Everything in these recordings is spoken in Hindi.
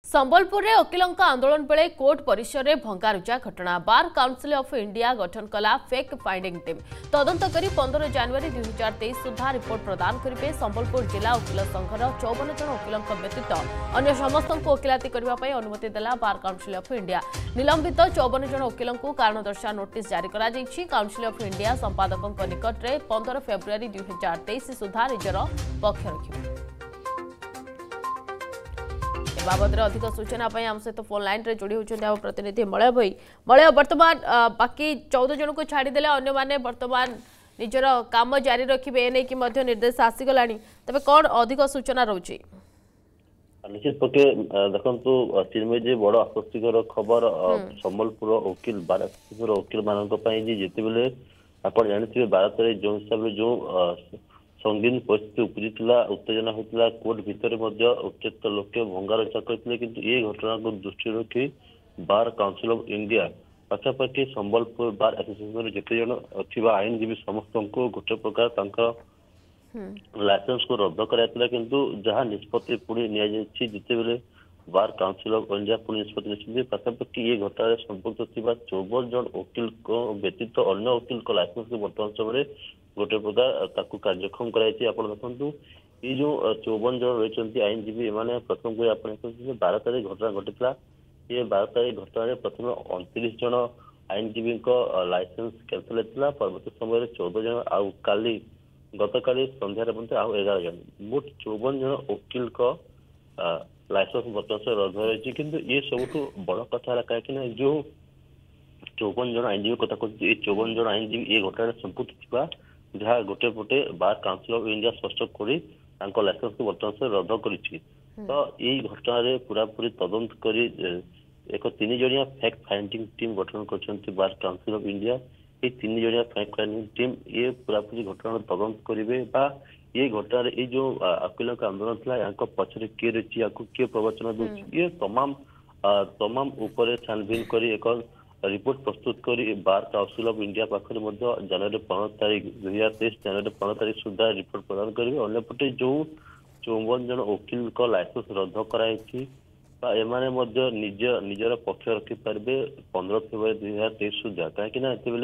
संबलपुर में वकिलों आंदोलन बेले कोर्ट परिसर में भंगारुजा घटना। बार काउंसिल ऑफ इंडिया गठन कला फेक फाइंडिंग टीम तदंत करी 15 जनवरी 2023 सुधा रिपोर्ट प्रदान करेंगे। संबलपुर जिला वकिल संघर 54 जन वकिलों व्यतीत अन्य समस्त वकिलाती करने अनुमति देला बार काउंसिल ऑफ इंडिया। निलंबित 54 जन वकिलों कारण दर्शा नोटिस जारी करा जायछि। काउंसिल ऑफ इंडिया संपादकों निकट में 15 फेब्रुआरी 2023 सुधा निजर पक्ष रखिबे। बाबद अधिक सूचना आम सहित फोन लाइन रे जोड़ी होती प्रतिनिधि मलय भाई। मलय बर्तमान बाकी 14 जन को छाड़देले अन्य माने बर्तमान निजर काम जारी रखिबे एने कि मध्य निर्देश आसीगलानी तबे कौन अधिक सूचना रोची? निश्चित पके देखंतु चिन्मय जे बड़ आश्वस्तिकर खबर संबलपुर वकिल बारापुर वकिल मानक पई जे जेते बेले आपण जानिथिबे भारत रे जो हिसाब रे जो संगीन परिस्थिति उपजिला उत्तेजना होता कोर्ट भितर उत्तेजित लोके भंगारुजा करते किंतु ये घटना को दृष्टि रखी बार काउंसिल ऑफ इंडिया पाखापाखि संबलपुर बार एसोसिएशन जिते जन अच्छा आईनजीवी समस्त को गोटे प्रकार लाइसेंस को रद्द कराइला किंतु जहाँ निष्पत्ति पुणी जिते बेले बार काउंसिल ऑफ इंडिया पुणी निष्पत्ति पाखापाखि ये घटना संपुक्त थी 54 जन वकिल को व्यतीत अन्य वकिल को लाइसेंस को बर्तमान समय गोटे प्रकार कार्यक्षम कराई। देखो ये जो 54 जन रही आईनजीवी एमाने प्रथम को 12 तारीख घटना घटी ये 12 तारीख घटना प्रथम 29 जन आईनजीवी लाइसेंस कैंसल होता परवर्त समय 14 जन आउ काली गतकाली संध्यार 11 जन मोट 54 जन वकिल लाइसेंस बर्तमान से रद्द रही किंतु ये सब बड़ कथा कहीं जो 54 जन आईनजीवी कथा कहते 54 जन आईनजीवी ये घटना संपुक्त थी जहाँ गोटे पटे बार काउंसिल ऑफ इंडिया स्पष्ट कर लाइसेंस को बर्तमान से रद्द करी तो यही घटना पूरापूरी तदंत कर एक 3 जणिया फैक्ट फाइंडिंग टीम गठन कर बार काउंसिल ऑफ इंडिया। ये 3 जणिया फैक्ट फाइंडिंग टीम ये पूरापूरी घटना तदंत करेंगे ये घटना ये जो वकिलों का आंदोलन था यहाँ पचर किए रही या किए प्रवचन दूसरी ये तमाम ऊपर छानबीन कर एक रिपोर्ट प्रस्तुत करी बार काउंसिल ऑफ इंडिया पाखे जनवरी 15 तारीख 2023 जनवरी 15 तारीख सुधा रिपोर्ट प्रदान करेंगे। अन्यपटे जो 54 जन वकिल को लाइसेंस रद्द कराई एमाने निजर पक्ष रखिपारे 15 फेब्रुआरी 2023 सुधा कहीं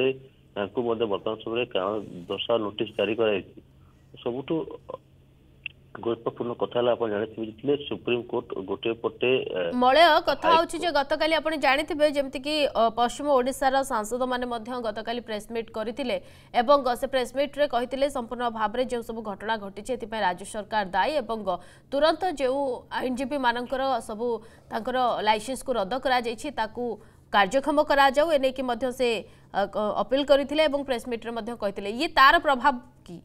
बर्तमान समय कारण दर्शा नोटिस जारी कराई सबुठू गुरुत्वपूर्ण कथा जानी सुप्रीम कोर्ट गोटे पटे मलय कथा गतकाली आप जानिथिबे जेमति कि पश्चिम ओडिशार सांसद माने गतकाली प्रेसमिट करथिले एवं से प्रेसमिट रे कहिथिले संपूर्ण भाव में जो सब घटना घटी एथिपाई राज्य सरकार दायी एवं तुरंत जो आईनजीवी मानकर सब तांकर लाइसेंस को रद्द करा जायछि ताकू कार्यक्षम करा जाऊ एने कि मध्य से अपील करथिले एवं प्रेसमिट रे मध्य कहिथिले ये तार प्रभाव की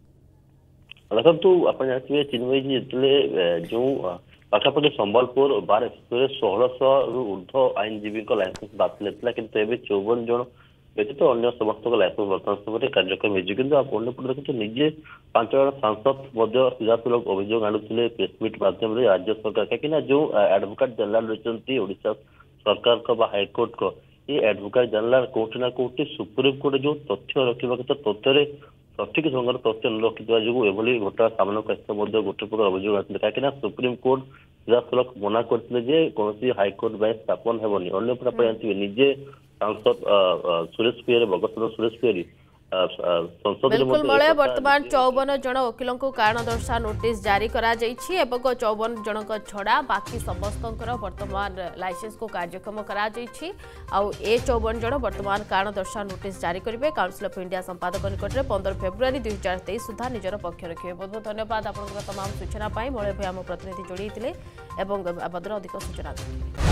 देखो आप जानते चिन्मय जी जो पाखापाखि संबलपुर बार 1600 रु ऊर्ध्व आईनजीवी लाइसेंस बातिल होता किंतु एवं 54 जन व्यतीत अन्य समस्त लाइसेंस बर्तमान समय कार्यक्रम होपटे देखते निजे 5 जन सांसद सीधासलख अभियोग आणुले प्रेसमिट मध्यम राज्य सरकार कहीं जो एडवोकेट जनरल रही ओडिशा सरकार हाइकोर्ट को ये एडवोकेट जनरल कोर्ट ना कोर्ट सुप्रीम कोर्ट जो तथ्य रखा तथ्य सठिक ढंग तथ्य न रखि जो एभली घटना सामना गोटे प्रकार अभियोग आते कहीं सुप्रीम कोर्ट सीधासलख मना करते कौन हाइकोर्ट बेंच स्थापन हेबनी अन्यपटे जानते निजे सांसद सुरेश पियरी भगत सुरेश पियरी बिल्कुल मलय वर्तमान 54 जन वकिलों को कारण दर्शा नोटिस जारी करा जायछि एवं 54 जन छड़ा बाकी समस्त वर्तमान लाइसेंस को कार्यक्षम करा जायछि आउ ए 54 जन वर्तमान कारण दर्शा नोटिस जारी करेंगे। काउंसिल ऑफ इंडिया संपादक निकट में 15 फेब्रुआरी 2023 सुधा निजर पक्ष रखिए। बहुत बहुत धन्यवाद आपन तमाम सूचना पाई मलय भाई आम प्रतिनिधि जोड़ी अधिक सूचना।